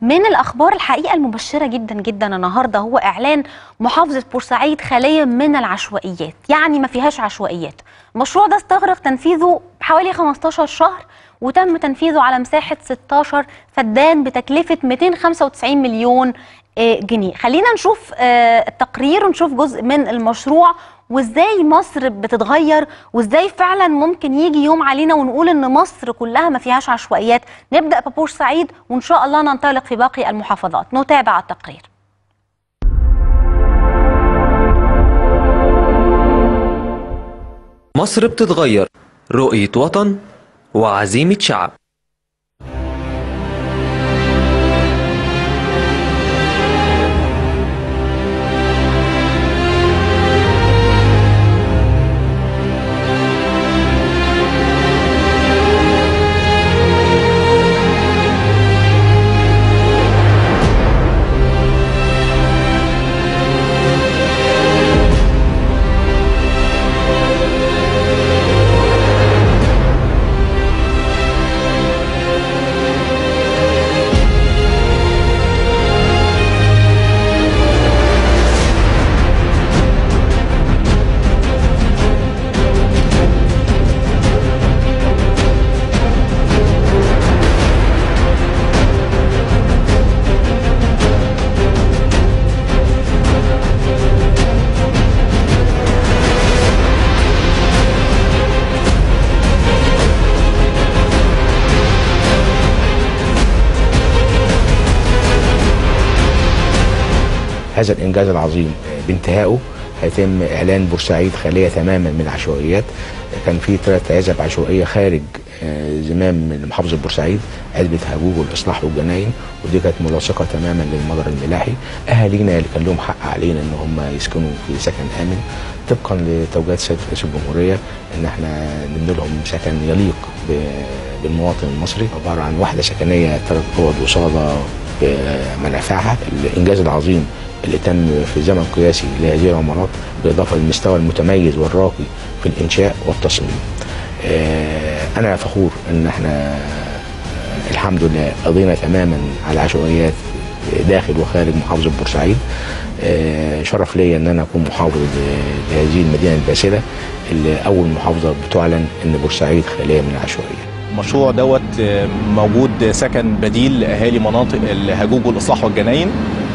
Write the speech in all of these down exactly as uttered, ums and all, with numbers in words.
من الأخبار الحقيقة المبشرة جدا جدا النهاردة هو إعلان محافظة بورسعيد خالية من العشوائيات، يعني ما فيهاش عشوائيات. المشروع ده استغرق تنفيذه حوالي خمستاشر شهر وتم تنفيذه على مساحة ستاشر فدان بتكلفة مئتين وخمسة وتسعين مليون جنيه. خلينا نشوف التقرير ونشوف جزء من المشروع وازاي مصر بتتغير وازاي فعلا ممكن يجي يوم علينا ونقول ان مصر كلها ما فيهاش عشوائيات. نبدأ ببورسعيد وان شاء الله ننطلق في باقي المحافظات. نتابع التقرير. مصر بتتغير، رؤية وطن وعزيمة شعب. هذا الإنجاز العظيم بانتهائه هيتم إعلان بورسعيد خالية تماما من العشوائيات. كان في ثلاث عزب عشوائية خارج زمام محافظة بورسعيد، عزبة هجوج والإصلاح والجناين، ودي كانت ملاصقة تماما للمجرى الملاحي. أهالينا اللي كان لهم حق علينا إن هم يسكنوا في سكن آمن طبقا لتوجيهات سيادة رئيس الجمهورية إن احنا نبني لهم سكن يليق بالمواطن المصري، عبارة عن وحدة سكنية ثلاث أوض وصالة بمنافعها. الإنجاز العظيم اللي تم في زمن قياسي لهذه العمارات بالإضافة للمستوى المتميز والراقي في الإنشاء والتصميم. أنا فخور إن احنا الحمد لله قضينا تماما على عشوائيات داخل وخارج محافظة بورسعيد. شرف ليا إن أنا أكون محافظ لهذه المدينة الباسلة اللي أول محافظة بتعلن إن بورسعيد خالية من العشوائيات. المشروع دوت موجود سكن بديل لأهالي مناطق الهجوج والإصلاح والجناين.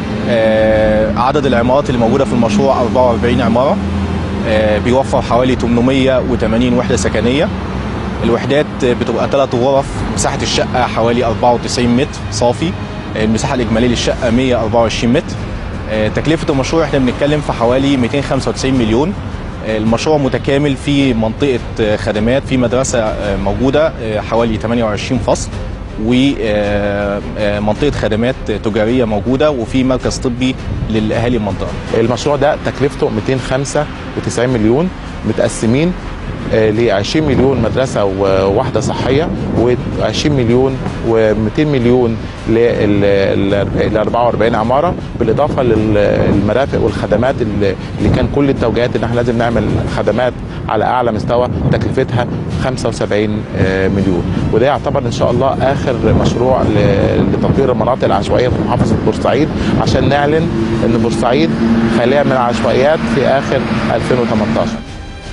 عدد العمارات اللي موجودة في المشروع أربعة وأربعين عمارة، بيوفر حوالي ثمانمئة وثمانين وحدة سكنية. الوحدات بتبقى ثلاث غرف، مساحة الشقة حوالي أربعة وتسعين متر صافي، المساحة الإجمالية للشقة مئة وأربعة وعشرين متر. تكلفة المشروع احنا بنتكلم في حوالي مئتين وخمسة وتسعين مليون. المشروع متكامل في منطقة خدمات، في مدرسة موجودة حوالي ثمانية وعشرين فصل، ومنطقة خدمات تجارية موجودة، وفي مركز طبي للأهالي المنطقة. المشروع ده تكلفته مئتين وخمسة وتسعين مليون، متقسمين ل عشرين مليون مدرسة ووحدة صحية، و20 مليون و200 مليون ل أربعة وأربعين عمارة، بالإضافة للمرافق والخدمات اللي كان كل التوجيهات إن احنا لازم نعمل خدمات على أعلى مستوى تكلفتها خمسة وسبعين مليون. وده يعتبر إن شاء الله آخر مشروع لتطوير المناطق العشوائية في محافظة بورسعيد عشان نعلن إن بورسعيد خالية من العشوائيات في آخر ألفين وثمانية عشر.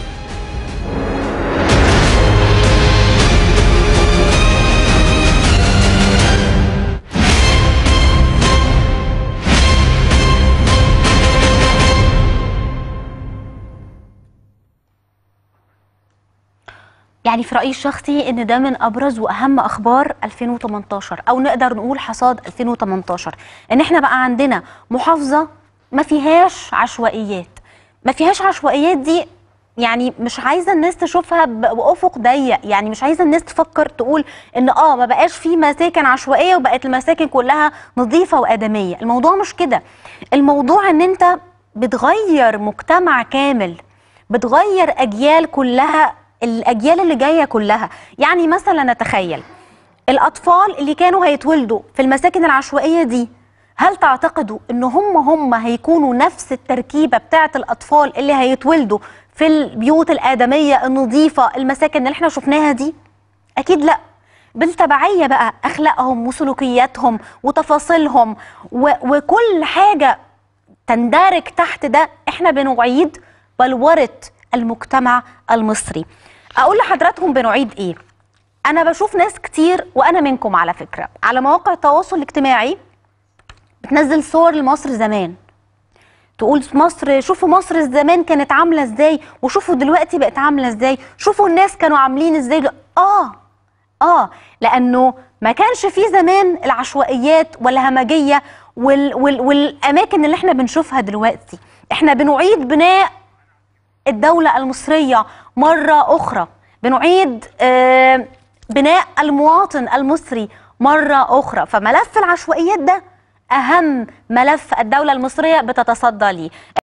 يعني في رأيي الشخصي ان ده من ابرز واهم اخبار ألفين وثمانية عشر، او نقدر نقول حصاد ألفين وثمانية عشر، ان احنا بقى عندنا محافظة ما فيهاش عشوائيات. ما فيهاش عشوائيات دي يعني مش عايزة الناس تشوفها بأفق ضيق، يعني مش عايزة الناس تفكر تقول ان اه ما بقاش في مساكن عشوائية وبقت المساكن كلها نظيفة وآدمية. الموضوع مش كده، الموضوع ان انت بتغير مجتمع كامل، بتغير اجيال كلها، الأجيال اللي جاية كلها. يعني مثلا نتخيل الأطفال اللي كانوا هيتولدوا في المساكن العشوائية دي، هل تعتقدوا ان هم هم هيكونوا نفس التركيبة بتاعت الأطفال اللي هيتولدوا في البيوت الآدمية النظيفة، المساكن اللي احنا شفناها دي؟ أكيد لا. بالتبعية بقى أخلاقهم وسلوكياتهم وتفاصيلهم وكل حاجة تندرج تحت ده، احنا بنعيد بلورة المجتمع المصري. أقول لحضراتكم بنعيد إيه؟ أنا بشوف ناس كتير وأنا منكم على فكرة على مواقع التواصل الاجتماعي بتنزل صور لمصر زمان، تقول مصر، شوفوا مصر زمان كانت عاملة ازاي وشوفوا دلوقتي بقت عاملة ازاي، شوفوا الناس كانوا عاملين ازاي. اه اه لانه ما كانش في زمان العشوائيات والهمجية وال وال والاماكن اللي احنا بنشوفها دلوقتي. احنا بنعيد بناء الدولة المصرية مرة اخرى، بنعيد آه بناء المواطن المصري مرة اخرى. فملف العشوائيات ده اهم ملف الدولة المصرية بتتصدى ليه.